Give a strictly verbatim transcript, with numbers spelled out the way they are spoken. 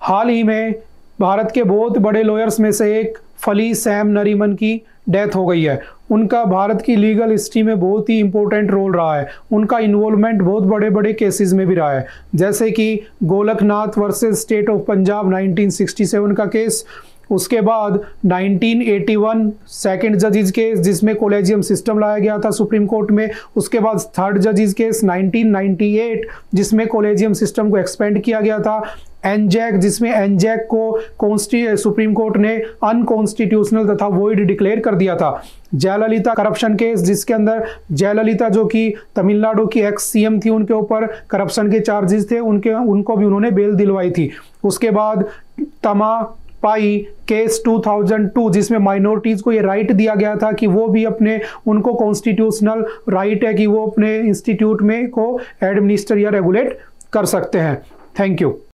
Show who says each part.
Speaker 1: हाल ही में भारत के बहुत बड़े लॉयर्स में से एक फली सैम नरीमन की डेथ हो गई है। उनका भारत की लीगल हिस्ट्री में बहुत ही इंपॉर्टेंट रोल रहा है। उनका इन्वॉल्वमेंट बहुत बड़े बड़े केसेस में भी रहा है, जैसे कि Golaknath versus state of Punjab nineteen sixty seven का केस, उसके बाद नाइनटीन एटी वन सेकंड जजेस केस जिसमें कॉलेजियम सिस्टम लाया गया था सुप्रीम कोर्ट में, उसके बाद थर्ड जजेस केस नाइनटीन नाइंटी एट जिसमें कॉलेजियम सिस्टम को एक्सपेंड किया गया था, एनजैक जिसमें एनजैक को कॉन्स्टी सुप्रीम कोर्ट ने अनकॉन्स्टिट्यूशनल तथा वॉइड डिक्लेयर कर दिया था, जयललिता करप्शन केस जिसके अंदर जयललिता जो कि तमिलनाडु की एक्स सीएम थी, उनके ऊपर करप्शन के चार्जेस थे, उनके उनको भी उन्होंने बेल दिलवाई थी। उसके बाद तमा Pai case two thousand two जिसमें माइनॉरिटीज को ये राइट दिया गया था कि वो भी अपने उनको कॉन्स्टिट्यूशनल राइट है कि वो अपने इंस्टीट्यूट में को एडमिनिस्टर या रेगुलेट कर सकते हैं। Thank you.